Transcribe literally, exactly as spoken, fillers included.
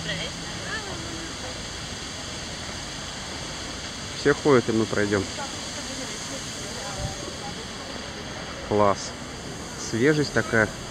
Все ходят, и мы пройдем. Класс. Свежесть такая.